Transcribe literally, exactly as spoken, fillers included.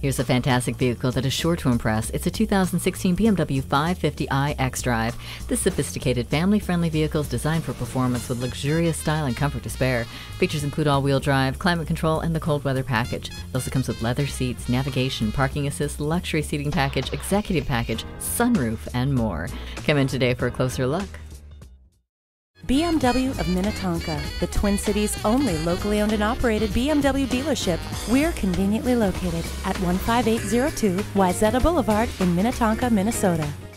Here's a fantastic vehicle that is sure to impress. It's a two thousand sixteen B M W five fifty i xDrive. This sophisticated, family-friendly vehicle is designed for performance with luxurious style and comfort to spare. Features include all-wheel drive, climate control, and the cold weather package. It also comes with leather seats, navigation, parking assist, luxury seating package, executive package, sunroof, and more. Come in today for a closer look. B M W of Minnetonka, the Twin Cities' only locally owned and operated B M W dealership. We're conveniently located at one five eight zero two Wayzata Boulevard in Minnetonka, Minnesota.